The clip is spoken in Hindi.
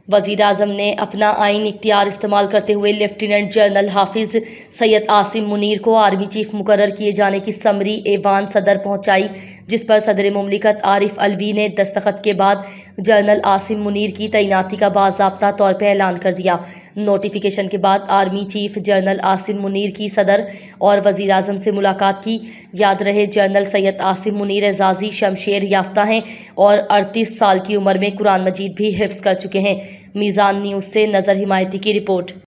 वज़ीर आज़म ने अपना आईन इख्तियार इस्तेमाल करते हुए लेफ्टिनेंट जनरल हाफिज़ सैयद आसिम मुनीर को आर्मी चीफ मुकर्रर किए जाने की समरी ऐवान सदर पहुंचाई, जिस पर सदर मुमलिकत आरिफ अलवी ने दस्तखत के बाद जनरल आसिम मुनीर की तैनाती का बाज़ाब्ता तौर पर ऐलान कर दिया। नोटिफिकेशन के बाद army chief general Asim Munir की सदर और वज़ीर आज़म से मुलाकात की। याद रहे, जनरल सैयद आसिम मुनीर एजाज़ी शमशेर याफ्ता हैं और 38 साल की उम्र में कुरान मजीद भी हिफ्ज़ कर चुके हैं। मीज़ान न्यूज़ से नज़र हिमायती की रिपोर्ट।